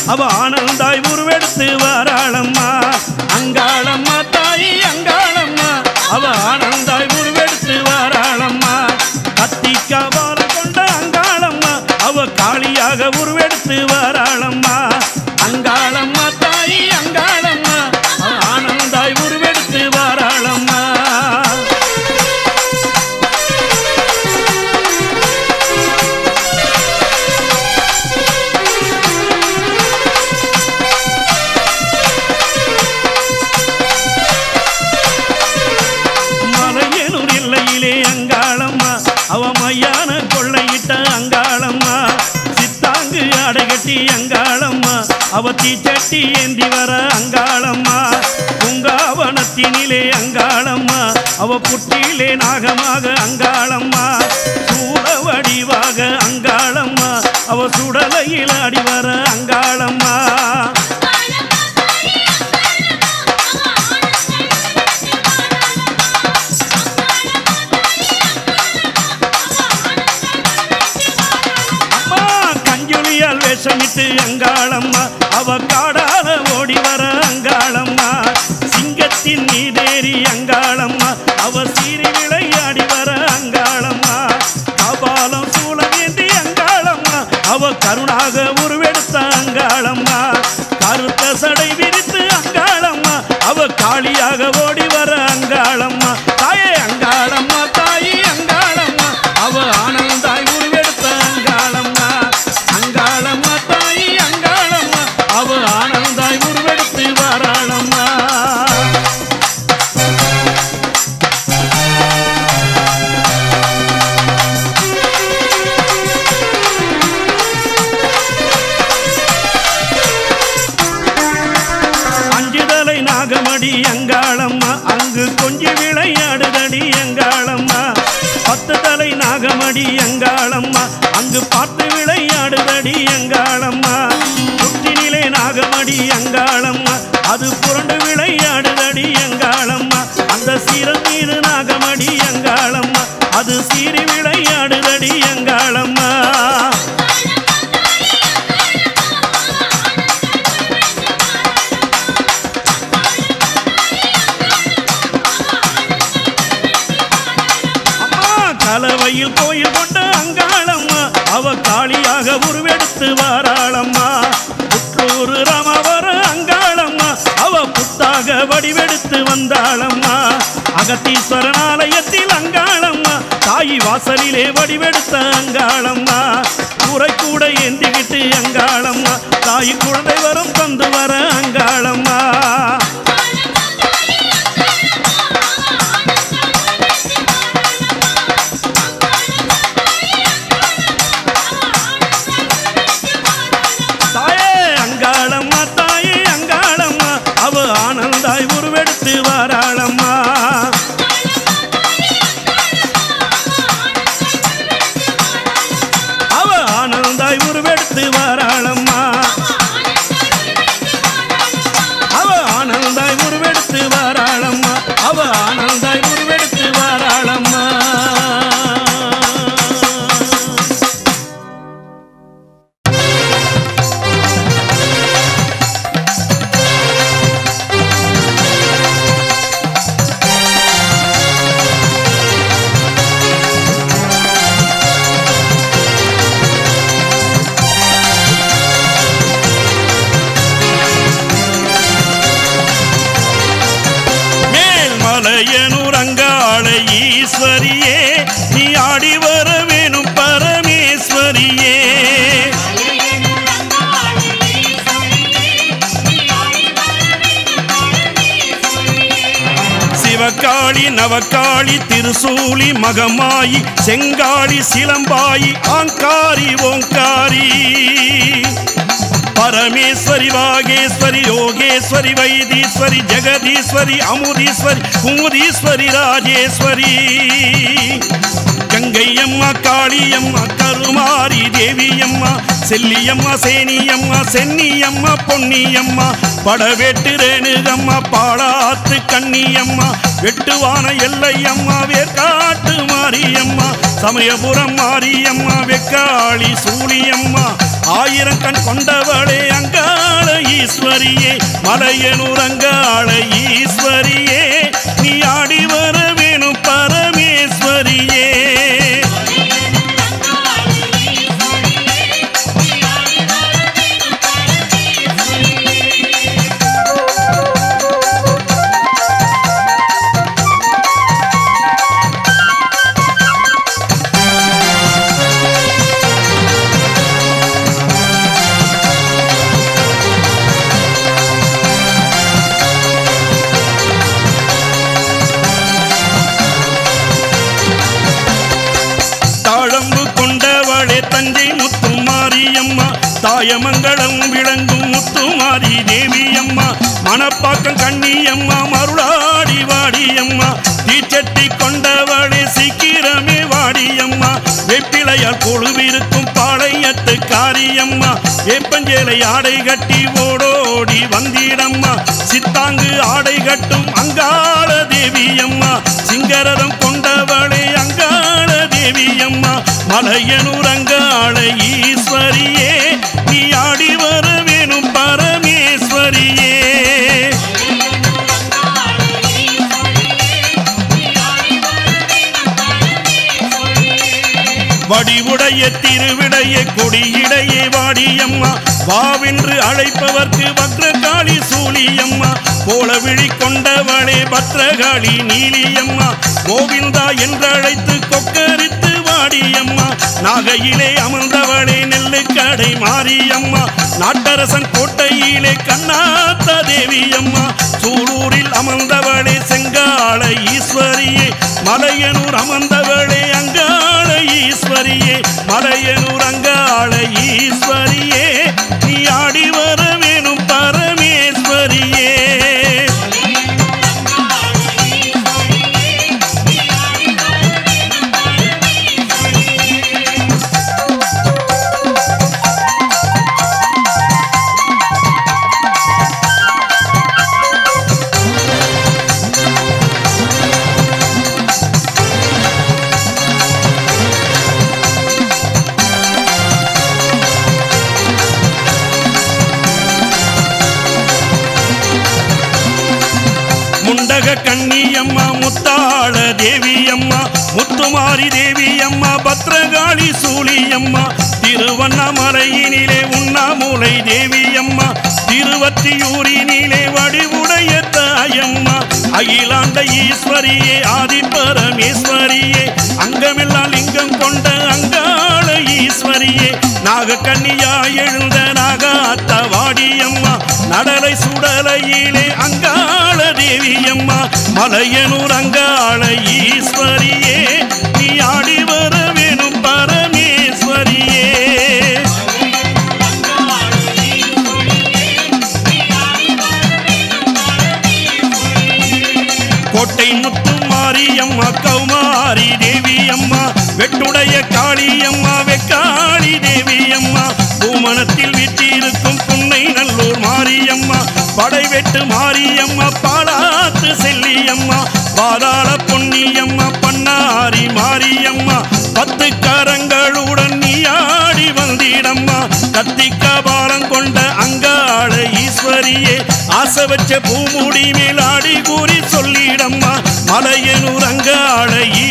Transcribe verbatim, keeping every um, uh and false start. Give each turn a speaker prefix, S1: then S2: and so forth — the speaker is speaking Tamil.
S1: அவ ஆனந்தாய் உருவெடுத்து வாராளம்மா அங்காளம்மா தாயி அங்காளம்மா அவ ஆனந்தாய் உருவெடுத்து வாராளம்மா கத்திக்கா வார கொண்ட அங்காளம்மா அவ காளியாக உருவெடுத்து வாராளம்மா அங்காளம்மா தாயி அங்காளம்மா அவ ஆனந்தாய் உருவெடுத்து வாராளம்மா அங்காளம்மா அவ மையான கொள்ளையிட்ட அங்காளம்மா சித்தாங்கு அடைகட்டி அங்காளம்மா அவ தீச்சட்டி ஏந்தி வர அங்காளம்மா பூங்காவனத்தினிலே அங்காளம்மா அவ புற்றிலே நாகமாக அங்காளம்மா சூட வடிவாக அங்காளம்மா அவ சுடலையில் அடி வர அங்காளம்மா வேஷமிட்டு அங்காளம்மா அவ காடால ஓடி வர அங்காளம்மா சிங்கத்தின் நீதேறி அங்காளம்மா அவ சீறி விளையாடி வர அங்காளம்மா கபாலம் சூளமேந்தி அங்காளம்மா அவ கருணாக உருவெடுத்த அங்காளம்மா கருத்த சடை விரித்து அங்காளம்மா அவ காளியாக ஓடி வர அங்காளம்மா தாயே அங்காளம்மா தாயி அங்காளம்மா அவ ஆனந்தாய் உருவெடுத்த அங்காளம்மா அங்காளம்மா தாயி அங்காளம்மா அவ ஆனந்தாய் உருவெடுத்து வாராளம்மா அஞ்சுதலை நாகமடி அங்காளம்மா அங்கு கொஞ்சி விளையாடுதடி அங்காளம்மா பத்து தலை நாகமடி அங்காளம்மா அங்கு பார்த்து விளையாடுதடி அங்காளம்மா புற்றினிலே நாகமடி அங்காளம்மா அது புரண்டு விளையாடுதடி அங்காளம்மா அந்த சீரல் மீது நாகமடி அங்காளம்மா அது சீறி விளையாடுதடி அங்காளம்மா கலவையில் கோயில் கொண்ட அங்காளம்மா அவ காளியாக உருவெடுத்து வாராளம்மா புற்றூர் ராமவர அங்காளம்மா அவ புத்தாக வடிவெடுத்து வந்தாளம்மா அகத்தீஸ்வரன் ஆலயத்தில் அங்காளம்மா தாயி வாசலிலே வடிவெடுத்த அங்காளம்மா கூரை கூட ஏந்திக்கிட்டு அங்காளம்மா தாயி குழந்தை வரம் தந்து வர அங்காளம்மா அங்காளம்மா தாயே அங்காளம்மா அவ ஆனந்தாய் உருவெடுத்து வாராளம்மா அவ ஆனந்தாய் உருவெடுத்து வாராளம்மா அவ ஆனந்தாய் உருவெடுத்து வாராளம்மா அவ ஆனந்தாய் உருவெடுத்து வாராளம்மா ஈஸ்வரியே நீ ஆடி வர வேணும் பரமேஸ்வரியே சிவகாளி நவகாளி திருசூலி மகமாயி செங்காளி சிலம்பாயி ஆங்காரி ஓங்காரி பரமேஸ்வரி வாகேஸ்வரி யோகேஸ்வரி வைத்தீஸ்வரி ஜெகதீஸ்வரி அமுதீஸ்வரி குமுதீஸ்வரி ராஜேஸ்வரி கங்கையம்மா காளியம்மா கருமாரி தேவியம்மா செல்லியம்மா சேனியம்மா சென்னியம்மா பொன்னியம்மா படவேட்டு ரேணுகம்மா பாடாத்து கண்ணியம்மா வெட்டுவான எல்லையம்மா வேற்காட்டு மாரியம்மா சமயபுரம் மாரியம்மா வெக்காளி சூழியம்மா ஆயிரம் கண் கொண்டவளே அங்கா ஈஸ்வரியே மலையனூர் அங்காள ஈஸ்வரியே நீ ஆடி வர வேணும் பரமேஸ்வரியே தாயமங்கலம் விளங்கும் முத்துமாரி தேவியம்மா மணப்பாக்கம் கண்ணியம்மா மருளாடி வாடியம்மா தீச்சட்டி கொண்டவளே சீக்கிரமே வாடியம்மா வெப்பிலையால் கொழுவிருக்கும் பாளையத்து காரியம்மா வேப்பஞ்சேலை ஆடை கட்டி ஓடோடி வந்திடம்மா சித்தாங்கு ஆடை கட்டும் அங்காள தேவியம்மா சிங்கரதம் கொண்டவளே அங்காள தேவியம்மா மலையனூர் அங்காள ஈஸ்வரியே நீ ஆடி வர வேணும் பரமேஸ்வரியே வடிவுடைய திருவிடைய கொடியிடையே வாடியம்மா வாவென்று அழைப்பவர்க்கு பத்ரகாளி சூழியம்மா கோலவிழி கொண்டவளே பத்ரகாளி நீலியம்மா கோவிந்தா என்றழைத்து கொக்கரித்து வாடியம்மா நாகையிலே அமர்ந்தவளே நெல்லுக்கடை மாரியம்மா நாட்டரசன் கோட்டையிலே கண்ணாத்த தேவியம்மா சூலூரில் அமர்ந்தவளே செங்காள ஈஸ்வரியே மலையனூர் அமர்ந்தவளே அங்காள ஈஸ்வரியே மலையனூர் அங்காள ஈஸ்வரியே நீ ஆடி வர வேணும் பரமேஸ்வரியே கண்ணியம்மா முத்தாள தேவியம்மா முத்துமாரி தேவியம்மா பத்ரகாளி சூழியம்மா திருவண்ணாமலையினிலே உண்ணாமூலை தேவியம்மா திருவத்தியூரினிலே வடிவுடைய தாயம்மா அகிலாண்ட ஈஸ்வரியே ஆதி பரமேஸ்வரியே அங்கமெல்லாம் லிங்கம் கொண்ட அங்காள ஈஸ்வரியே நாகக்கண்ணியா எழுந்த நாகாத்த வாடியம்மா நடலை சுடலையிலே அங்காள தேவியம்மா மலையனூர் அங்காள ஈஸ்வரியே நீ ஆடி வர வேணும் பரமேஸ்வரியே கோட்டை முத்து மாரியம்மா கௌமாரி தேவியம்மா வெட்டுடைய காளியம்மா வெக்காளி தேவியம்மா பூமணத்தில் வீட்டிருக்கும் புன்னை நல்லூர் மாரியம்மா படைவெட்டு மாரியம்மா பாலாத்து செல்லியம்மா பாதாள பொன்னியம்மா பண்ணாரி மாரியம்மா பத்து கரங்களுடன் நீ ஆடி வந்திடம்மா கத்திக்காபாலம் கொண்ட அங்காள ஈஸ்வரியே ஆசை வச்ச பூமுடி மேல் ஆடி கூறி சொல்லிடம்மா மலையனூர் அங்காள